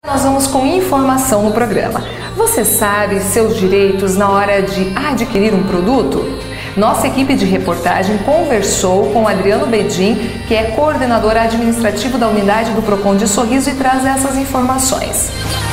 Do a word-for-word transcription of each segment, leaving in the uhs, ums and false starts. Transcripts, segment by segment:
Nós vamos com informação no programa. Você sabe seus direitos na hora de adquirir um produto? Nossa equipe de reportagem conversou com Adriano Bedin, que é coordenador administrativo da unidade do Procon de Sorriso, e traz essas informações.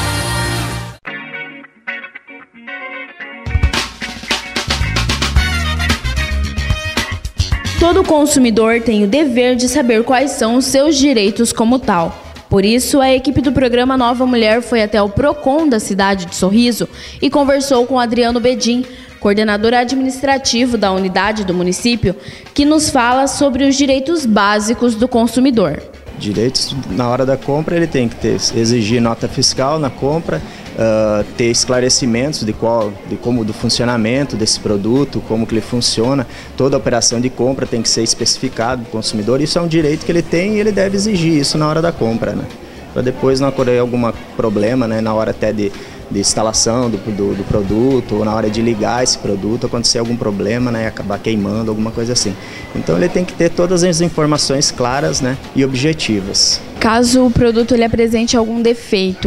Todo consumidor tem o dever de saber quais são os seus direitos como tal. Por isso, a equipe do programa Nova Mulher foi até o Procon da cidade de Sorriso e conversou com Adriano Bedin, coordenador administrativo da unidade do município, que nos fala sobre os direitos básicos do consumidor. Direitos, na hora da compra, ele tem que ter, exigir nota fiscal na compra, uh, ter esclarecimentos de, qual, de como do funcionamento desse produto, como que ele funciona. Toda operação de compra tem que ser especificado para o consumidor. Isso é um direito que ele tem e ele deve exigir isso na hora da compra, né? Para depois não ocorrer algum problema, né, na hora até de, de instalação do, do, do produto, ou na hora de ligar esse produto, acontecer algum problema, né, acabar queimando, alguma coisa assim. Então ele tem que ter todas as informações claras, né, e objetivas. Caso o produto ele apresente algum defeito,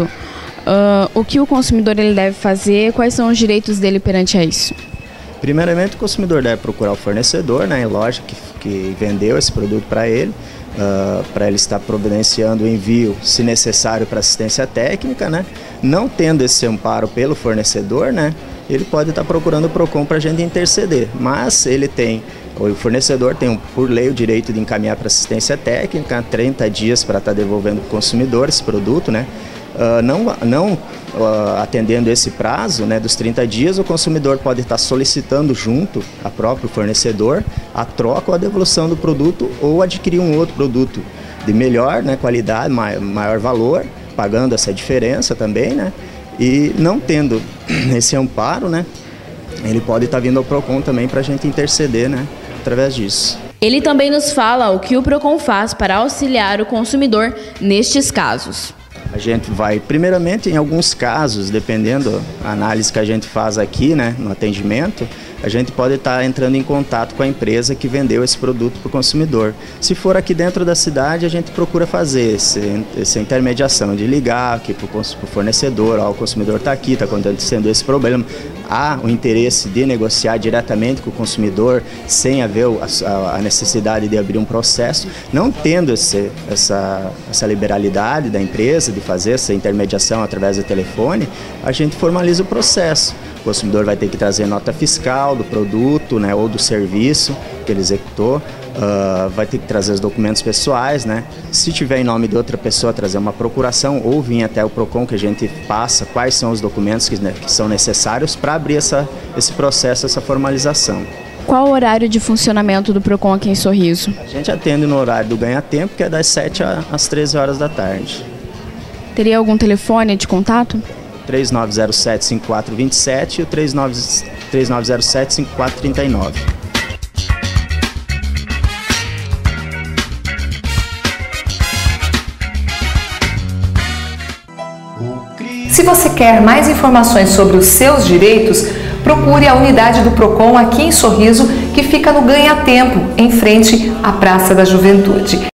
uh, o que o consumidor ele deve fazer? Quais são os direitos dele perante a isso? Primeiramente, o consumidor deve procurar o fornecedor, né, a loja que, que vendeu esse produto para ele, uh, para ele estar providenciando o envio, se necessário, para assistência técnica, né. Não tendo esse amparo pelo fornecedor, né, ele pode estar procurando o Procon para a gente interceder, mas ele tem, o fornecedor tem, por lei, o direito de encaminhar para assistência técnica, trinta dias para estar devolvendo para o consumidor esse produto, né. Uh, não não uh, atendendo esse prazo, né, dos trinta dias, o consumidor pode estar solicitando junto ao próprio fornecedor a troca ou a devolução do produto, ou adquirir um outro produto de melhor, né, qualidade, maior, maior valor, pagando essa diferença também, né, e não tendo esse amparo, né, ele pode estar vindo ao Procon também para a gente interceder, né, através disso. Ele também nos fala o que o Procon faz para auxiliar o consumidor nestes casos. A gente vai, primeiramente, em alguns casos, dependendo da análise que a gente faz aqui, né, no atendimento, a gente pode estar entrando em contato com a empresa que vendeu esse produto para o consumidor. Se for aqui dentro da cidade, a gente procura fazer esse, essa intermediação de ligar aqui para o fornecedor, ó, o consumidor está aqui, está acontecendo esse problema. Há o interesse de negociar diretamente com o consumidor, sem haver a, a necessidade de abrir um processo. Não tendo esse, essa, essa liberalidade da empresa de fazer essa intermediação através do telefone, a gente formaliza o processo. O consumidor vai ter que trazer nota fiscal do produto, né, ou do serviço que ele executou, uh, vai ter que trazer os documentos pessoais, né? Se tiver em nome de outra pessoa, trazer uma procuração ou vir até o Procon, que a gente passa quais são os documentos que, né, que são necessários para abrir essa, esse processo, essa formalização. Qual o horário de funcionamento do Procon aqui em Sorriso? A gente atende no horário do ganha-tempo, que é das sete às treze horas da tarde. Teria algum telefone de contato? três nove zero sete, cinco quatro dois sete e o três nove zero sete, cinco quatro três nove. Se você quer mais informações sobre os seus direitos, procure a unidade do Procon aqui em Sorriso, que fica no Ganha Tempo, em frente à Praça da Juventude.